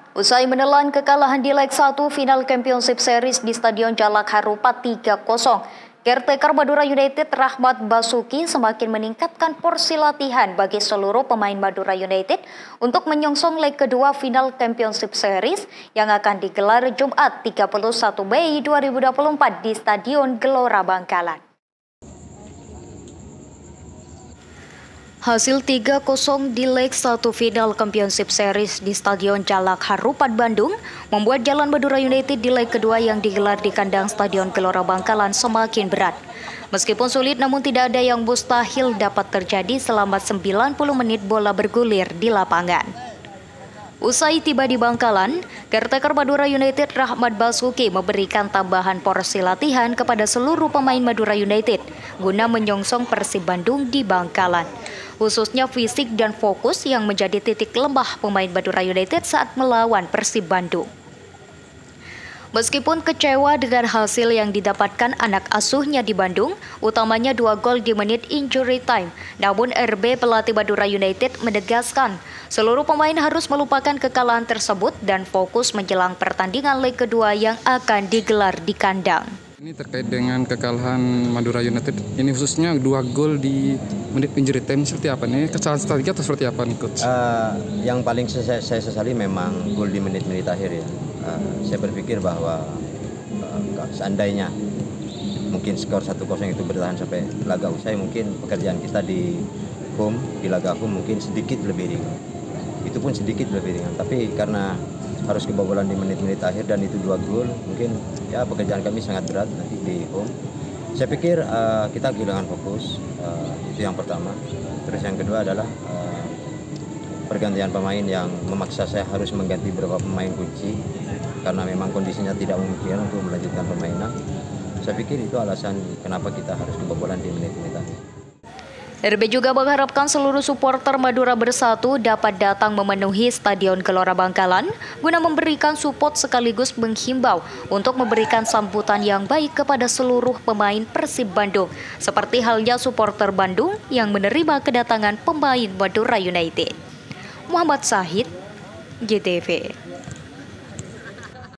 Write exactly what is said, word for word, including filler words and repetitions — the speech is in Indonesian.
Usai menelan kekalahan di leg satu final Championship Series di Stadion Jalak Harupat tiga kosong, caretaker Madura United Rahmat Basuki semakin meningkatkan porsi latihan bagi seluruh pemain Madura United untuk menyongsong leg kedua final Championship Series yang akan digelar Jumat tiga puluh satu Mei dua ribu dua puluh empat di Stadion Gelora Bangkalan. Hasil tiga kosong di leg satu final Championship Series di Stadion Jalak Harupat Bandung membuat jalan Madura United di leg kedua yang digelar di kandang Stadion Gelora Bangkalan semakin berat. Meskipun sulit namun tidak ada yang mustahil dapat terjadi selama sembilan puluh menit bola bergulir di lapangan. Usai tiba di Bangkalan, caretaker Madura United Rahmat Basuki memberikan tambahan porsi latihan kepada seluruh pemain Madura United guna menyongsong Persib Bandung di Bangkalan. Khususnya fisik dan fokus yang menjadi titik lemah pemain Madura United saat melawan Persib Bandung. Meskipun kecewa dengan hasil yang didapatkan anak asuhnya di Bandung, utamanya dua gol di menit injury time, namun R B pelatih Madura United menegaskan seluruh pemain harus melupakan kekalahan tersebut dan fokus menjelang pertandingan leg kedua yang akan digelar di kandang. Ini terkait dengan kekalahan Madura United, ini khususnya dua gol di menit injury time seperti apa nih? Kesalahan strategi atau seperti apa nih, Coach? Uh, yang paling saya, saya sesali memang gol di menit-menit akhir ya. Uh, saya berpikir bahwa uh, seandainya mungkin skor satu kosong itu bertahan sampai laga usai, mungkin pekerjaan kita di home, di laga home mungkin sedikit lebih ringan. Itu pun sedikit lebih ringan, tapi karena harus kebobolan di menit-menit akhir dan itu dua gol, mungkin ya pekerjaan kami sangat berat nanti di home. Saya pikir uh, kita kehilangan fokus, uh, itu yang pertama. Terus yang kedua adalah uh, pergantian pemain yang memaksa saya harus mengganti beberapa pemain kunci karena memang kondisinya tidak memungkinkan untuk melanjutkan permainan. Saya pikir itu alasan kenapa kita harus kebobolan di menit-menit akhir. R B juga mengharapkan seluruh supporter Madura Bersatu dapat datang memenuhi Stadion Gelora Bangkalan guna memberikan support sekaligus menghimbau untuk memberikan sambutan yang baik kepada seluruh pemain Persib Bandung, seperti halnya supporter Bandung yang menerima kedatangan pemain Madura United. Muhammad Sahid, G T V.